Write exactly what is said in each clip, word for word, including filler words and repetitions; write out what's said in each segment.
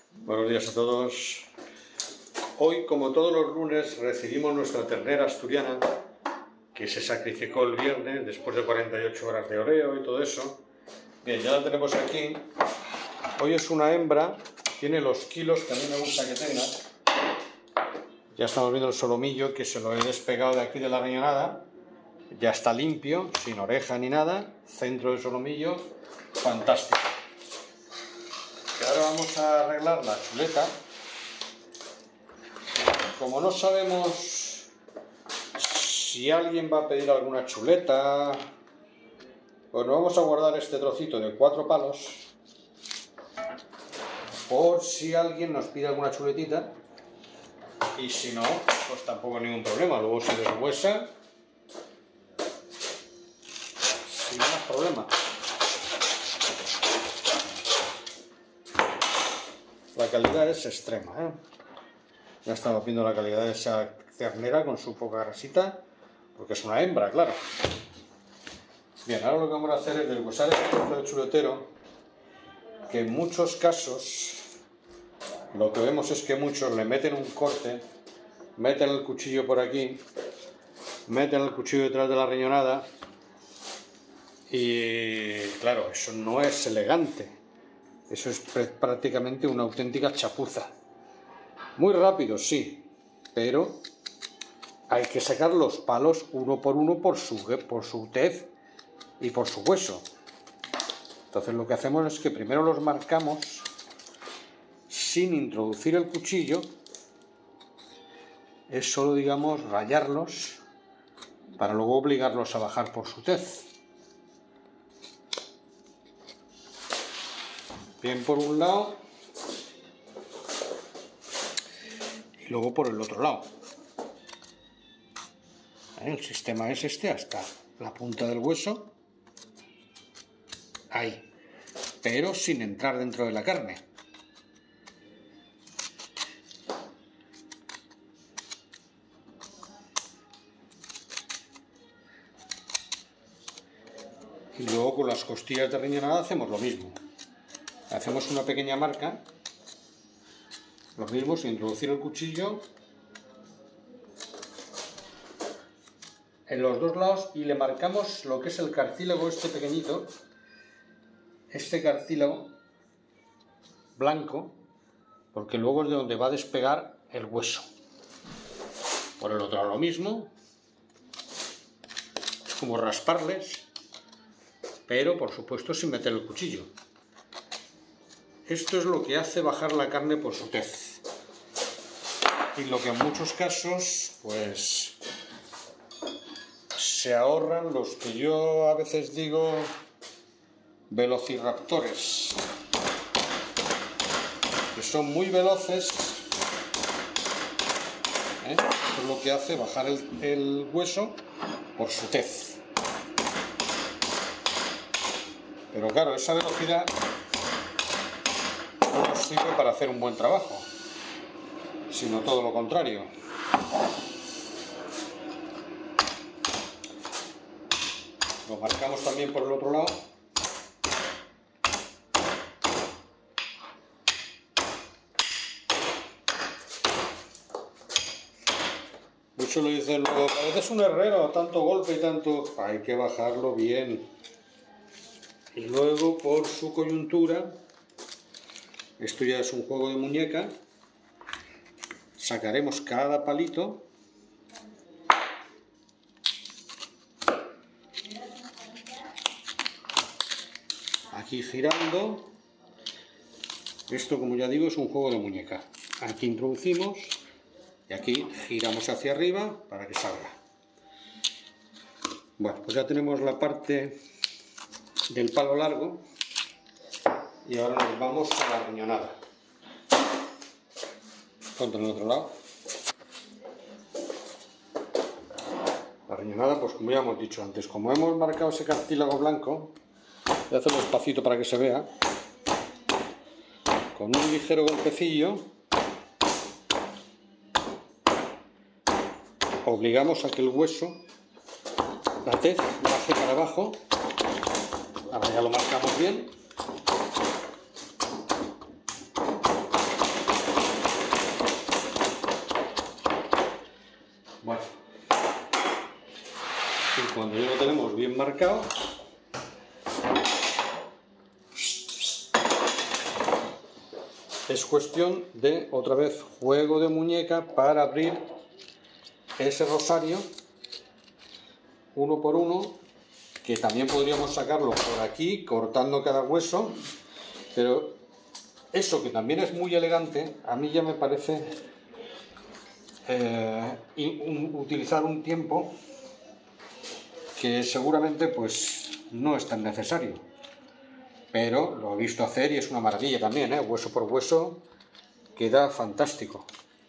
Buenos días a todos. Hoy, como todos los lunes, recibimos nuestra ternera asturiana que se sacrificó el viernes después de cuarenta y ocho horas de oreo y todo eso. Bien, ya la tenemos aquí. Hoy es una hembra, tiene los kilos que a mí me gusta que tenga. Ya estamos viendo el solomillo, que se lo he despegado de aquí de la riñonada. Ya está limpio, sin oreja ni nada. Centro del solomillo, fantástico. Y ahora vamos a arreglar la chuleta. Como no sabemos si alguien va a pedir alguna chuleta, pues nos vamos a guardar este trocito de cuatro palos por si alguien nos pide alguna chuletita, y si no, pues tampoco hay ningún problema. Luego se deshuesa sin más problema. La calidad es extrema, ¿eh? Ya estamos viendo la calidad de esa ternera con su poca grasita, porque es una hembra, claro. Bien, ahora lo que vamos a hacer es deshuesar este trozo de chuletero, que en muchos casos lo que vemos es que muchos le meten un corte, meten el cuchillo por aquí, meten el cuchillo detrás de la riñonada, y claro, eso no es elegante. Eso es prácticamente una auténtica chapuza. Muy rápido, sí, pero hay que sacar los palos uno por uno por su, por su tez y por su hueso. Entonces lo que hacemos es que primero los marcamos sin introducir el cuchillo. Es solo, digamos, rayarlos para luego obligarlos a bajar por su tez. Bien por un lado y luego por el otro lado. El sistema es este, hasta la punta del hueso, ahí, pero sin entrar dentro de la carne. Y luego con las costillas de riñonada hacemos lo mismo. Hacemos una pequeña marca, lo mismo, sin introducir el cuchillo, en los dos lados, y le marcamos lo que es el cartílago este pequeñito, este cartílago blanco, porque luego es de donde va a despegar el hueso. Por el otro lado lo mismo, es como rasparles, pero por supuesto sin meter el cuchillo. Esto es lo que hace bajar la carne por su tez, y lo que en muchos casos pues se ahorran los que yo a veces digo velociraptores, que son muy veloces, ¿eh? Esto es lo que hace bajar el, el hueso por su tez. Pero claro, esa velocidad no nos sirve para hacer un buen trabajo, sino todo lo contrario. Lo marcamos también por el otro lado. Muchos lo dicen luego, pareces un herrero, tanto golpe y tanto... Hay que bajarlo bien. Y luego por su coyuntura, esto ya es un juego de muñeca, sacaremos cada palito aquí girando. Esto, como ya digo, es un juego de muñeca. Aquí introducimos y aquí giramos hacia arriba para que salga. Bueno, pues ya tenemos la parte del palo largo y ahora nos vamos a la riñonada. Contra el otro lado. La riñonada, pues como ya hemos dicho antes, como hemos marcado ese cartílago blanco, voy a hacerlo despacito para que se vea. Con un ligero golpecillo obligamos a que el hueso, la tez, baje para abajo. Ahora ya lo marcamos bien. cuando ya lo tenemos bien marcado, es cuestión de, otra vez, juego de muñeca para abrir ese rosario uno por uno, que también podríamos sacarlo por aquí, cortando cada hueso, pero eso, que también es muy elegante, a mí ya me parece eh, un, utilizar un tiempo que seguramente pues no es tan necesario, pero lo he visto hacer y es una maravilla también, ¿eh? Hueso por hueso queda fantástico.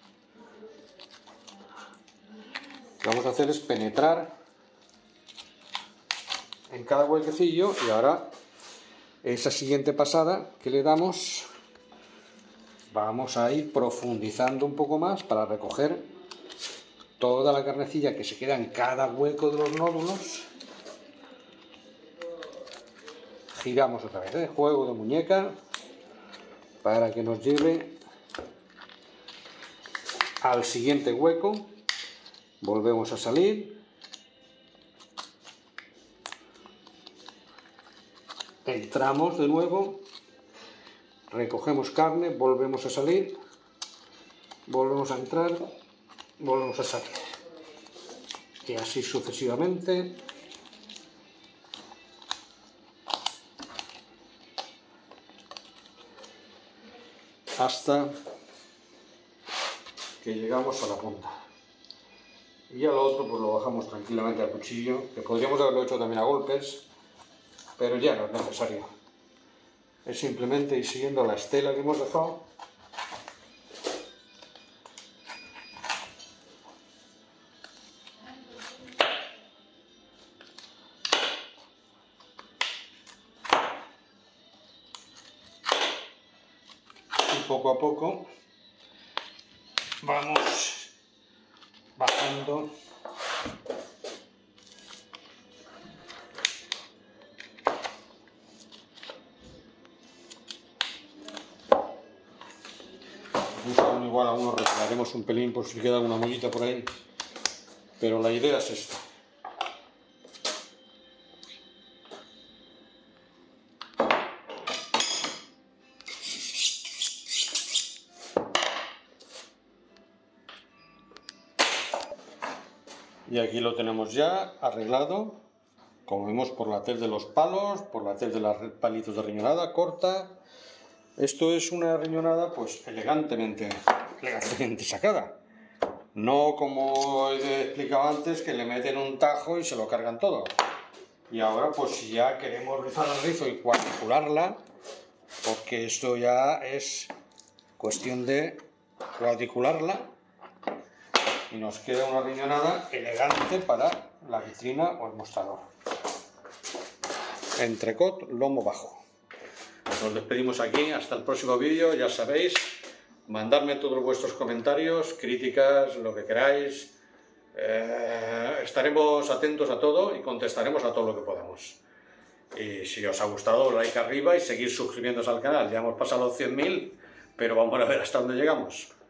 Lo que vamos a hacer es penetrar en cada huequecillo, y ahora esa siguiente pasada que le damos vamos a ir profundizando un poco más para recoger toda la carnecilla que se queda en cada hueco de los nódulos. Giramos otra vez, ¿eh? Juego de muñeca para que nos lleve al siguiente hueco. Volvemos a salir, entramos de nuevo, recogemos carne, volvemos a salir, volvemos a entrar, volvemos a salir, y así sucesivamente hasta que llegamos a la punta. Y ya lo otro pues lo bajamos tranquilamente al cuchillo, que podríamos haberlo hecho también a golpes, pero ya no es necesario. Es simplemente ir siguiendo la estela que hemos dejado. Y poco a poco vamos bajando igual a uno retiraremos un pelín por si queda alguna mollita por ahí, pero la idea es esta. Y aquí lo tenemos ya arreglado, como vemos, por la tez de los palos, por la tez de los palitos de riñonada corta. Esto es una riñonada pues elegantemente, elegantemente sacada. No como he explicado antes, que le meten un tajo y se lo cargan todo. Y ahora pues si ya queremos rizar el rizo y cuadricularla, porque esto ya es cuestión de cuadricularla, y nos queda una riñonada elegante para la vitrina o el mostrador. Entrecot, lomo bajo. Nos despedimos aquí, hasta el próximo vídeo. Ya sabéis, mandadme todos vuestros comentarios, críticas, lo que queráis. Eh, estaremos atentos a todo y contestaremos a todo lo que podamos. Y si os ha gustado, like arriba y seguir suscribiéndose al canal. Ya hemos pasado los cien mil, pero vamos a ver hasta dónde llegamos.